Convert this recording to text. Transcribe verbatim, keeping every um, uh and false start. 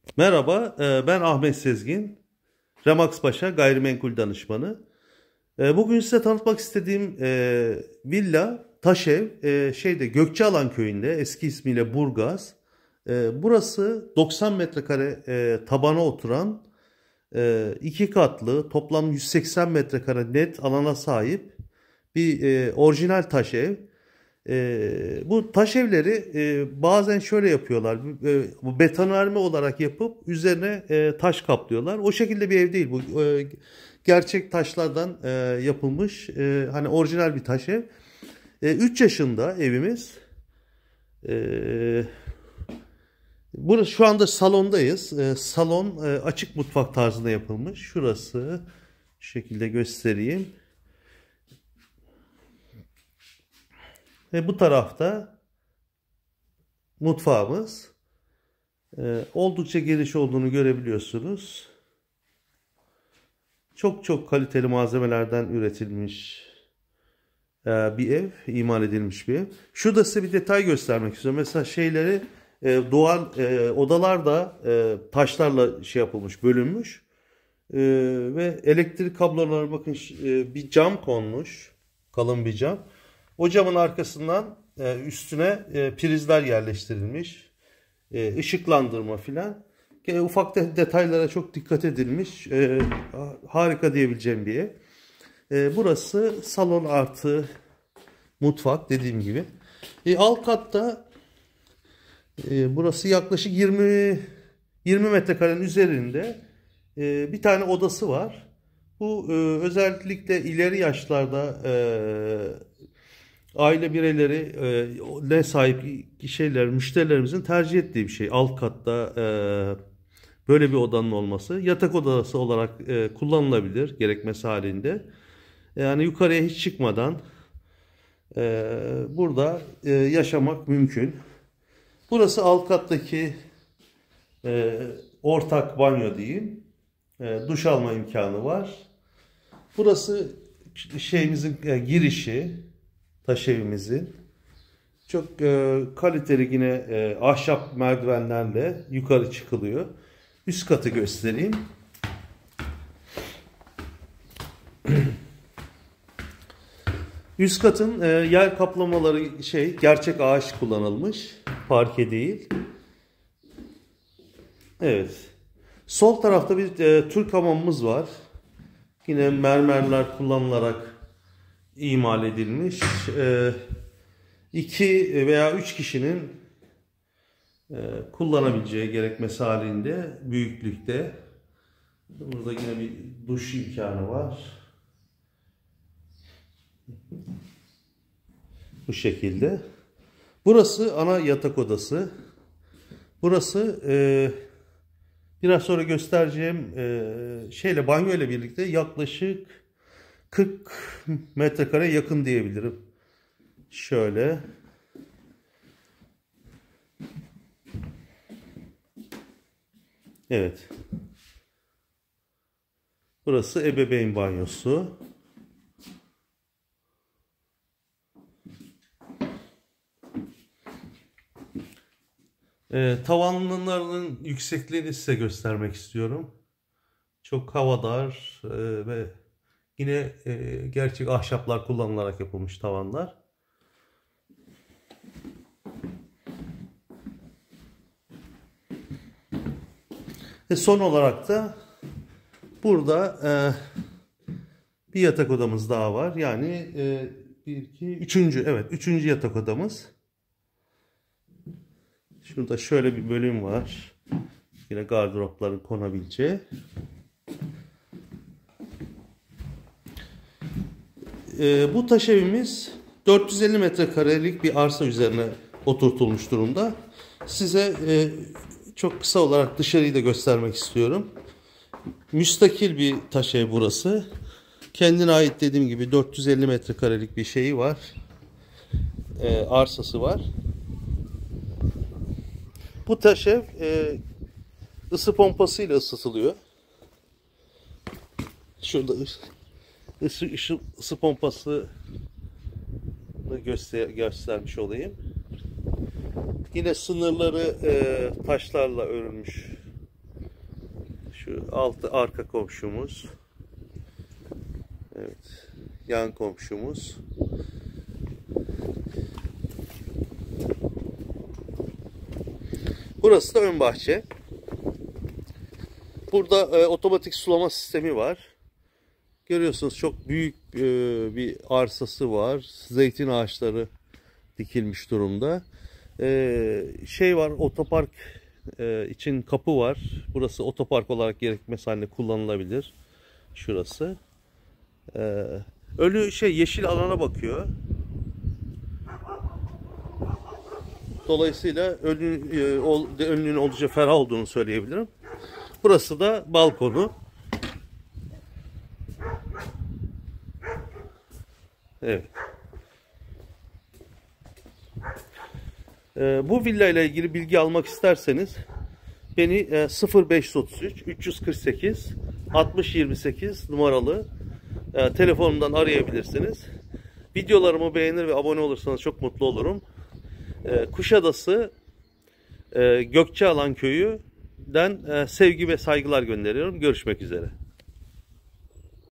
Merhaba, e, ben Ahmet Sezgin, Remax Paşa gayrimenkul danışmanı. E, Bugün size tanıtmak istediğim e, villa, taşev, e, şeyde Gökçealan köyünde, eski ismiyle Burgaz. E, Burası doksan metrekare e, tabana oturan, e, iki katlı, toplam yüz seksen metrekare net alana sahip bir e, orijinal taşev. Ee, bu taş evleri e, bazen şöyle yapıyorlar. E, bu betonarme olarak yapıp üzerine e, taş kaplıyorlar. O şekilde bir ev değil bu. E, gerçek taşlardan e, yapılmış e, hani orijinal bir taş ev. E, üç yaşında evimiz. E, burası şu anda salondayız. E, salon e, açık mutfak tarzında yapılmış. Şurası şu şekilde göstereyim. Ve bu tarafta mutfağımız. Ee, oldukça geniş olduğunu görebiliyorsunuz. Çok çok kaliteli malzemelerden üretilmiş e, bir ev, imal edilmiş bir ev. Şurada size bir detay göstermek istiyorum. Mesela şeyleri e, doğal e, odalar da e, taşlarla şey yapılmış, bölünmüş. E, ve elektrik kabloları bakın e, bir cam konmuş, kalın bir cam. O camın arkasından e, üstüne e, prizler yerleştirilmiş. E, ışıklandırma filan. E, ufak de, detaylara çok dikkat edilmiş. E, harika diyebileceğim bir ev. E, burası salon artı mutfak dediğim gibi. E, alt katta e, burası yaklaşık yirmi yirmi metrekarenin üzerinde e, bir tane odası var. Bu e, özellikle ileri yaşlarda e, aile bireyleri e, ne sahip şeyler, müşterilerimizin tercih ettiği bir şey. Alt katta e, böyle bir odanın olması. Yatak odası olarak e, kullanılabilir gerekmesi halinde. Yani yukarıya hiç çıkmadan e, burada e, yaşamak mümkün. Burası alt kattaki e, ortak banyo diyeyim. E, duş alma imkanı var. Burası şeyimizin e, girişi, taş evimizin. Çok e, kaliteli yine e, ahşap merdivenlerle yukarı çıkılıyor. Üst katı göstereyim. Üst katın e, yer kaplamaları şey gerçek ağaç kullanılmış. Parke değil. Evet. Sol tarafta bir e, Türk hamamımız var. Yine mermerler kullanılarak imal edilmiş. E, iki veya üç kişinin e, kullanabileceği gerekmesi halinde büyüklükte. Burada yine bir duş imkanı var. Bu şekilde. Burası ana yatak odası. Burası e, biraz sonra göstereceğim e, şeyle banyo ile birlikte yaklaşık kırk metrekare yakın diyebilirim. Şöyle. Evet. Burası ebeveyn banyosu. E, tavanlarının yüksekliğini size göstermek istiyorum. Çok havadar e, ve yine e, gerçek ahşaplar kullanılarak yapılmış tavanlar. Ve son olarak da burada e, bir yatak odamız daha var. Yani e, bir, iki, üçüncü, evet, üçüncü yatak odamız. Şurada şöyle bir bölüm var. Yine gardıropların konabileceği. E, bu taş evimiz dört yüz elli metrekarelik bir arsa üzerine oturtulmuş durumda. Size e, çok kısa olarak dışarıyı da göstermek istiyorum. Müstakil bir taş ev burası. Kendine ait dediğim gibi dört yüz elli metrekarelik bir şeyi var. E, arsası var. Bu taş ev e, ısı pompasıyla ısıtılıyor. Şurada ısı, ısı, ısı pompası göster göstermiş olayım. Yine sınırları e, taşlarla örülmüş Şu altı arka komşumuz. Evet. Yan komşumuz. Burası da ön bahçe. Burada e, otomatik sulama sistemi var. Görüyorsunuz çok büyük e, bir arsası var. Zeytin ağaçları dikilmiş durumda. E, şey var, otopark e, için kapı var. Burası otopark olarak gerekmesi halinde kullanılabilir. Şurası. E, önü şey yeşil alana bakıyor. Dolayısıyla önü, e, ol, önünün oldukça ferah olduğunu söyleyebilirim. Burası da balkonu. Evet. Ee, bu villa ile ilgili bilgi almak isterseniz beni e, sıfır beş otuz üç üç yüz kırk sekiz altmış yirmi sekiz numaralı e, telefonumdan arayabilirsiniz. Videolarımı beğenir ve abone olursanız çok mutlu olurum. E, Kuşadası e, Gökçealan Köyü'den e, sevgi ve saygılar gönderiyorum. Görüşmek üzere.